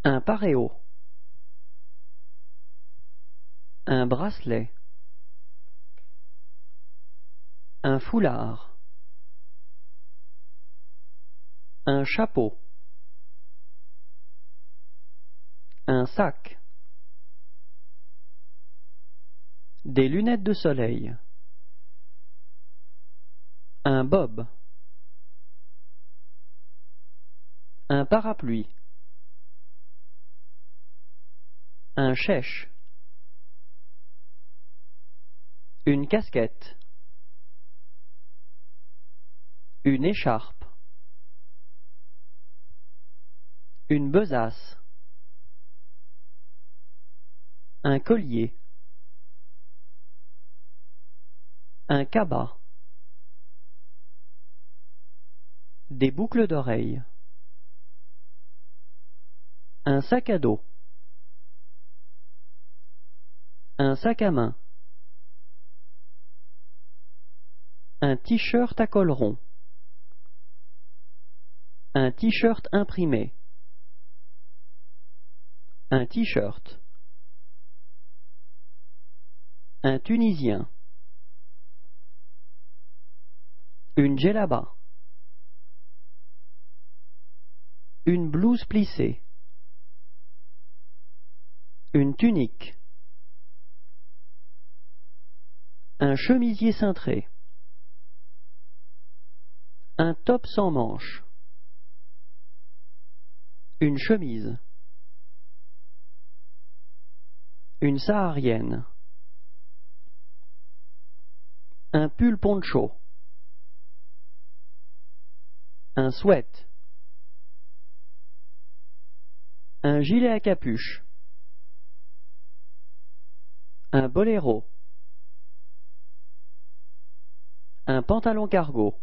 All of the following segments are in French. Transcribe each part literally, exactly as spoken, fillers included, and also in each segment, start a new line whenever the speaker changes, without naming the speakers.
Un paréo. Un bracelet. Un foulard. Un chapeau. Un sac. Des lunettes de soleil. Un bob. Un parapluie. Un chèche. Une casquette. Une écharpe. Une besace. Un collier. Un cabas. Des boucles d'oreilles. Un sac à dos. Un sac à main. Un t-shirt à col rond. Un t-shirt imprimé. Un t-shirt. Un Tunisien. Une djellaba. Une blouse plissée. Une tunique. Un chemisier cintré. Un top sans manches. Une chemise. Une saharienne. Un pull poncho. Un sweat. Un gilet à capuche. Un boléro. Un pantalon cargo.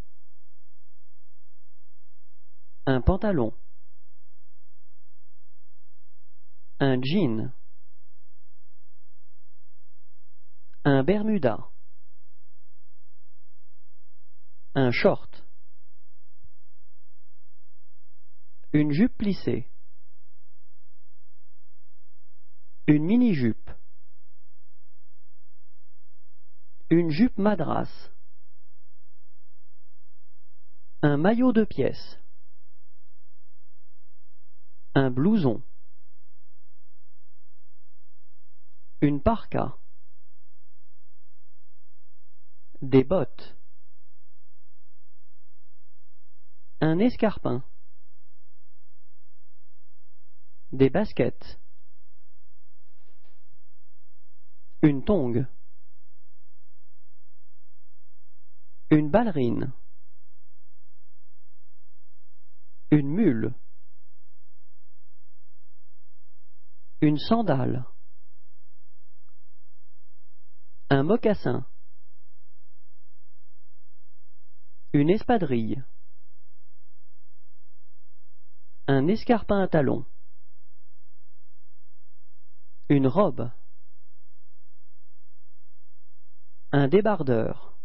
Un pantalon. Un jean. Un bermuda. Un short. Une jupe plissée. Une mini-jupe. Une jupe madras. Un maillot de pièces. Un blouson. Une parka. Des bottes. Un escarpin. Des baskets. Une tongue. Une ballerine. Une mule. Une sandale. Un mocassin. Une espadrille. Un escarpin à talons. Une robe. Un débardeur.